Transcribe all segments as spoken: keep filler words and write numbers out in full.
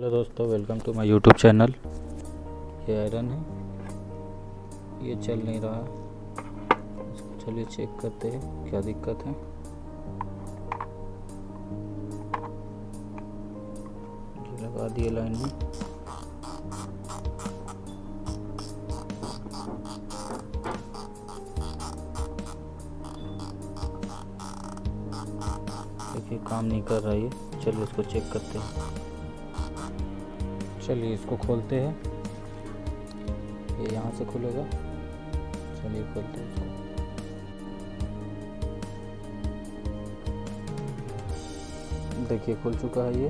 Hello दोस्तों, welcome to my YouTube channel. ये iron है, ये चल नहीं रहा। इसको चलिए चेक करते हैं क्या दिक्कत है। ये लगा दिए लाइन में। देखिए काम नहीं कर रहा है ये। चलिए इसको चेक करते हैं। चलिए इसको खोलते हैं। ये यहाँ से खुलेगा। चलिए खोलते हैं इसको। देखिए खुल चुका है ये।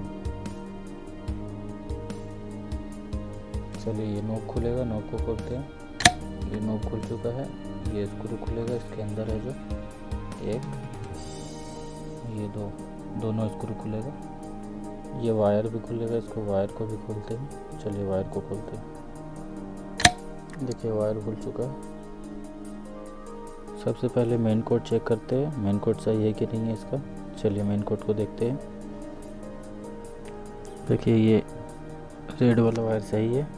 चलिए ये नोब खुलेगा, नोब को खोलते हैं। ये नोब खुल चुका है। ये स्क्रू खुलेगा, इसके अंदर है जो एक, ये दो दोनों स्क्रू खुलेगा। ये वायर भी खुलेगा, इसको वायर को भी खोलते हैं। चलिए वायर को खोलते हैं। देखिए वायर खुल चुका है। सबसे पहले मेन कोड चेक करते हैं, मेन कोड सही है कि नहीं है इसका। चलिए मेन कोड को देखते हैं। देखिए ये रेड वाला वायर सही है।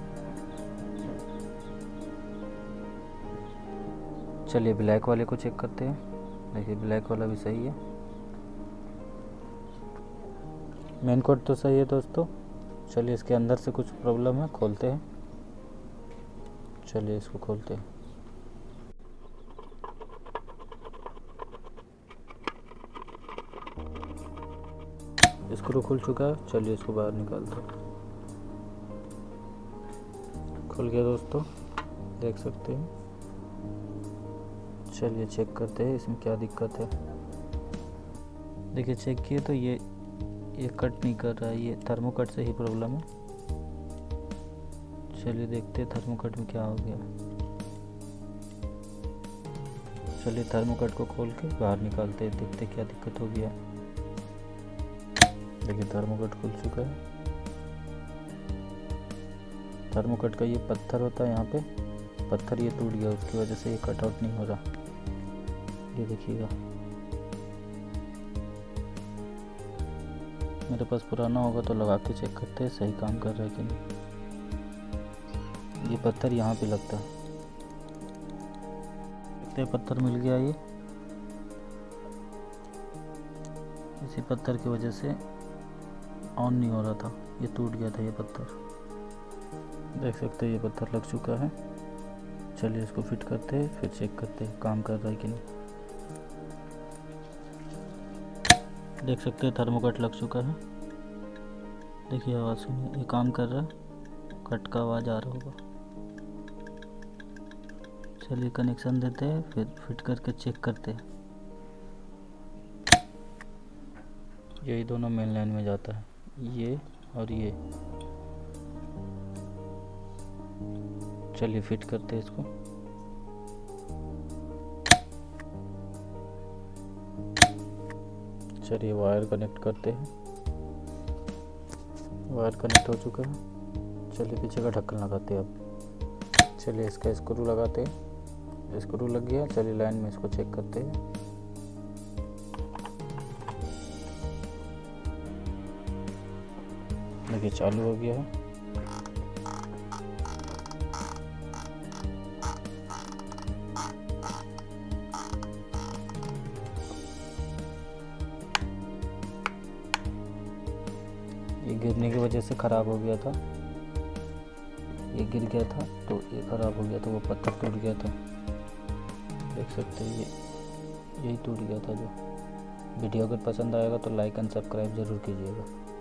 चलिए ब्लैक वाले को चेक करते हैं। देखिए ब्लैक वाला भी सही है। मेन कोड तो सही है दोस्तों। चलिए इसके अंदर से कुछ प्रॉब्लम है, खोलते हैं। चलिए इसको खोलते हैं। स्क्रू खुल चुका है। चलिए इसको बाहर निकालते हैं। खुल गया दोस्तों, देख सकते हैं। चलिए चेक करते हैं इसमें क्या दिक्कत है। देखिए चेक किए तो ये ये कट नहीं कर रहा है। ये थर्मोकट से ही प्रॉब्लम है। चलिए देखते हैं थर्मोकट में क्या हो गया। चलिए थर्मोकट को खोल के बाहर निकालते हैं, देखते क्या दिक्कत हो गया। देखिए थर्मोकट खुल चुका है। थर्मोकट का ये पत्थर होता है, यहाँ पे पत्थर ये टूट गया, उसकी वजह से ये कट आउट नहीं हो रहा। ये देखिएगा, मेरे पास पुराना होगा तो लगा के चेक करते हैं सही काम कर रहा है कि नहीं। ये पत्थर यहाँ पे लगता है। देखते हैं पत्थर मिल गया। ये इसी पत्थर की वजह से ऑन नहीं हो रहा था, ये टूट गया था ये पत्थर। देख सकते हैं ये पत्थर लग चुका है। चलिए इसको फिट करते हैं, फिर चेक करते हैं काम कर रहा है कि नहीं। देख सकते हैं थर्मोकट लग चुका है। देखिए आवाज़ सुनिए, ये काम कर रहा है। कट का आवाज़ आ रहा होगा। चलिए कनेक्शन देते हैं, फिर फिट करके चेक करते हैं। यही दोनों मेन लाइन में जाता है, ये और ये। चलिए फिट करते हैं इसको। चलिए वायर कनेक्ट करते हैं। वायर कनेक्ट हो चुका है। चलिए पीछे का ढक्कन लगाते हैं अब। चलिए इसका स्क्रू लगाते हैं। स्क्रू लग गया। चलिए लाइन में इसको चेक करते हैं। देखिए चालू हो गया है। ये गिरने की वजह से ख़राब हो गया था। ये गिर गया था तो ये ख़राब हो गया था, वो पत्थर टूट गया था। देख सकते हैं ये यही टूट गया था जो। वीडियो अगर पसंद आएगा तो लाइक एंड सब्सक्राइब ज़रूर कीजिएगा।